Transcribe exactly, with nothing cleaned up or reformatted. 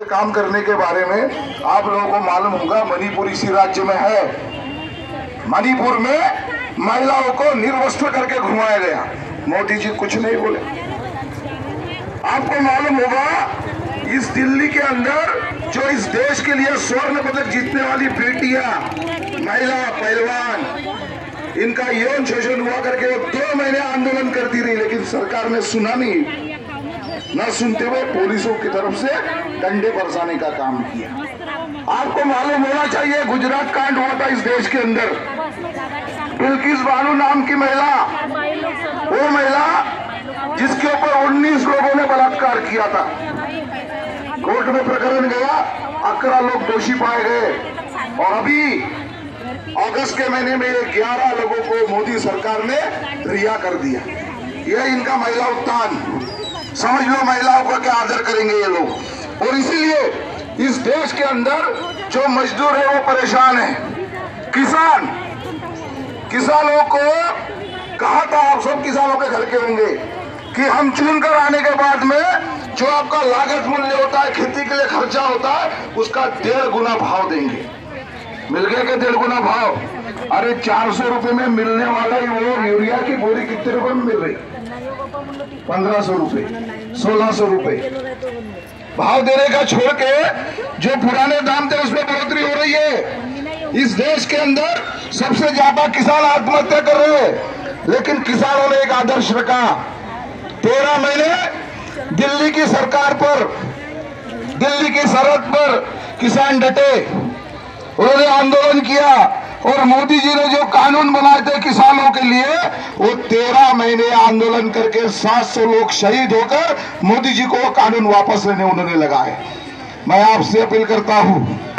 काम करने के बारे में आप लोगों को मालूम होगा, मणिपुर इसी राज्य में है। मणिपुर में महिलाओं को निर्वस्त्र करके घुमाया गया, मोदी जी कुछ नहीं बोले। आपको मालूम होगा, इस दिल्ली के अंदर जो इस देश के लिए स्वर्ण पदक जीतने वाली बेटियां, महिला पहलवान, इनका यौन शोषण हुआ करके वो दो महीने आंदोलन करती रही, लेकिन सरकार ने सुना नहीं। न सुनते हुए पुलिसों की तरफ से डंडे बरसाने का काम किया। आपको मालूम होना चाहिए, गुजरात कांड हुआ था इस देश के अंदर। बिल्किस बानो नाम की महिला, वो महिला जिसके ऊपर उन्नीस लोगों ने बलात्कार किया था, कोर्ट में प्रकरण गया, अठारह लोग दोषी पाए गए और अभी अगस्त के महीने में ग्यारह लोगों को मोदी सरकार ने रिहा कर दिया। यह इनका महिला उत्थान। समझ लो महिलाओं का क्या आदर करेंगे ये लोग। और इसीलिए इस देश के अंदर जो मजदूर है वो परेशान है। किसान किसानों को कहा था, आप सब किसानों के घर के होंगे, कि हम चुन कर आने के बाद में जो आपका लागत मूल्य होता है, खेती के लिए खर्चा होता है, उसका डेढ़ गुना भाव देंगे। मिल गया क्या डेढ़ गुना भाव? अरे चार सौ रुपए में मिलने वाला ही वो यूरिया की बोरी कितने रुपए में मिल रही? पंद्रह सौ रुपए, सोलह सौ रुपए भाव देने का छोड़ के जो पुराने दाम थे उसमें बढ़ोतरी हो रही है। इस देश के अंदर सबसे ज्यादा किसान आत्महत्या कर रहे हैं, लेकिन किसानों ने एक आदर्श रखा। तेरह महीने दिल्ली की सरकार पर, दिल्ली की सरहद पर किसान डटे, उन्होंने आंदोलन किया और मोदी जी ने जो कानून बनाए थे किसानों के लिए, वो तेरह महीने आंदोलन करके सात सौ लोग शहीद होकर मोदी जी को वो कानून वापस लेने उन्होंने लगाए। मैं आपसे अपील करता हूं,